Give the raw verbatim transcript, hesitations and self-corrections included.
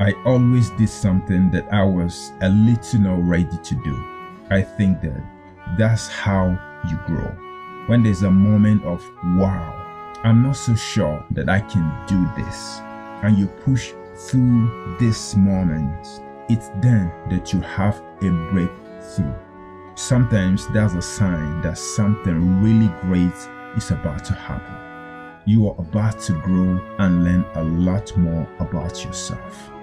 I always did something that I was a little not ready to do. I think that that's how you grow. When there's a moment of, wow, I'm not so sure that I can do this, and you push through this moment, it's then that you have a breakthrough. Sometimes that's a sign that something really great is about to happen. You are about to grow and learn a lot more about yourself.